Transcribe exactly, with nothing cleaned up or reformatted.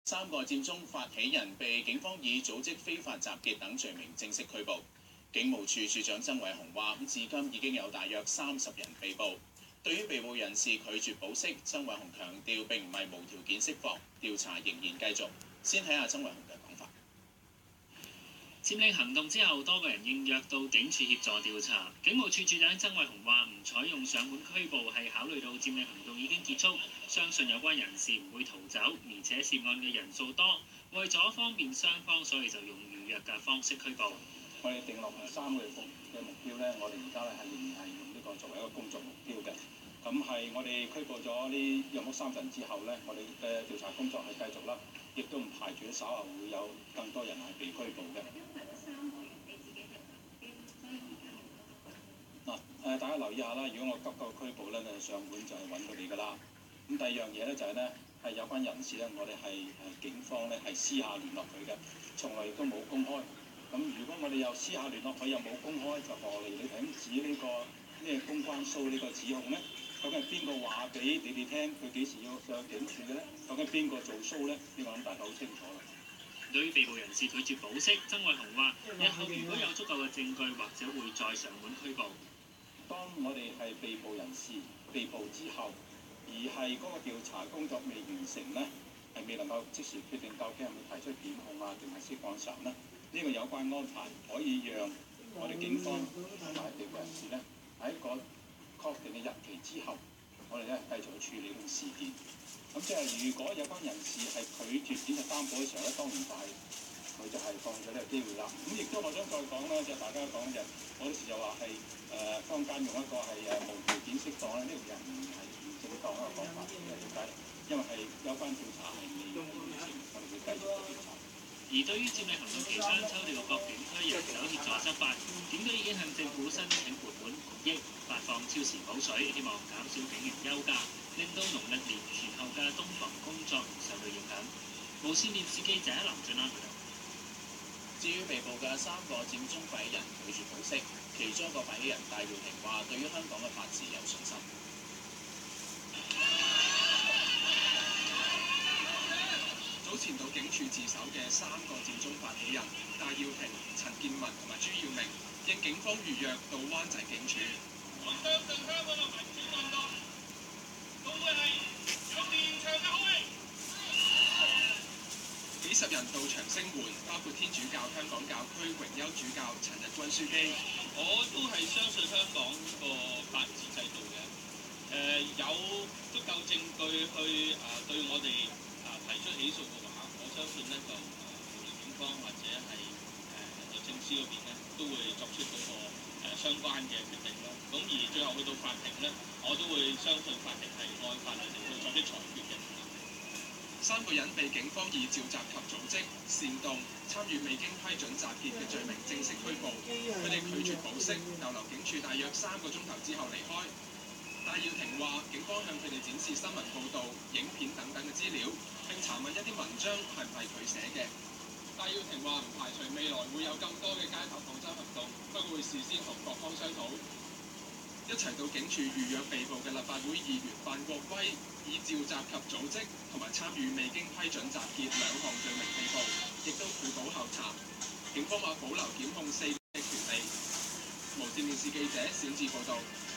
三個佔中發起人被警方以組織非法集結等罪名正式拘捕。警務處處長曾偉雄話：至今已經有大約三十人被捕。對於被捕人士拒絕保釋，曾偉雄強調並唔係無條件釋放，調查仍然繼續。先睇下曾偉雄嘅講法。 佔領行動之後，多個人應約到警署協助調查。警務處處長曾偉雄話：唔採用上門拘捕係考慮到佔領行動已經結束，相信有關人士唔會逃走，而且涉案嘅人數多，為咗方便雙方，所以就用預約嘅方式拘捕。 我哋定落三個月嘅目標咧，我哋而家咧係仍然係用呢個作為一個工作目標嘅。咁係我哋拘捕咗呢約莫三人之後咧，我哋嘅調查工作係繼續啦，亦都唔排除稍後會有更多人係被拘捕嘅。嗱誒，大家留意下啦，如果我急救拘捕咧，就上門就係揾佢哋噶啦。咁第二樣嘢咧就係咧係有關人士咧，我哋係誒警方咧係私下聯絡佢嘅，從來亦都冇公開。咁如果我哋又私下聯絡佢又冇公開，就何嚟你睇指呢個咩公關 show 呢個指控咧？究竟係邊個話俾你哋聽佢幾時要上警署嘅咧？究竟邊個做 show 咧？呢個諗大家好清楚啦。 對於被捕人士拒絕保釋，曾偉雄話：日後如果有足夠嘅證據，或者會再上門拘捕。 當我哋係被捕人士被捕之後，而係嗰個調查工作未完成咧，係未能夠即時決定究竟係咪提出檢控啊，定係釋放時候咧？呢個有關安排可以讓我哋警方同埋被捕人士咧喺一個確定嘅日期之後，我哋咧繼續去處理呢個事件。咁即係如果有關人士係拒絕檢察擔保嘅時候咧，當然就係佢就係放咗呢個機會啦。咁亦都我想再講啦，就係大家講嘅，嗰時就話係誒坊間用一個係誒無條件釋放咧，呢個人唔係唔正當一個講法嘅，點解？因為係有關調查係未完成，我哋會繼續調查。 而對於佔領行動期間抽調各警區人手協助執法，警隊已經向政府申請撥款六億，發放超時補水，希望減少警員休假，令到農曆年前後嘅冬防工作唔受到影響。無線電視記者林俊安報道。 至於被捕嘅三個佔中發起人拒絕保釋，其中一個發起人戴耀廷話：對於香港嘅法治有信心。早前到警署自首嘅三個佔中發起人戴耀廷、陳健民同埋朱耀明，應警方預約到灣仔警署。我相信香港嘅民主運動都會係有連場嘅好戲。幾十人到場聲援，包括天主教香港教區榮休主教陳日君樞機。我都係相信香港個法治制度嘅，誒、呃、有足夠證據去啊、呃、對我哋啊、呃、提出起訴嘅話，我相信咧就無論警方或者係誒律政司嗰邊咧，都會作出嗰、那個、呃、相關嘅決定咯。咁而最後去到法庭咧，我都會相信法庭係按法律嚟去作出裁決嘅。三個人被警方以召集及組織、煽動、參與未經批准集結嘅罪名正式拘捕。佢哋拒絕保釋，逗留警署大約三個鐘頭之後離開。戴耀廷話：警方向佢哋展示新聞報導、影片等等嘅資料，並查問一啲文章係唔係佢寫嘅。戴耀廷話唔排除未來會有更多嘅街頭抗爭行動，不過會事先同各方商討。一齊到警署預約被捕嘅立法會議員范國威，以召集及組織同埋參與未經批准集結兩項罪名被捕，亦都拒保候查。警方話保留檢控四嘅權利。無線電視記者冼志報導。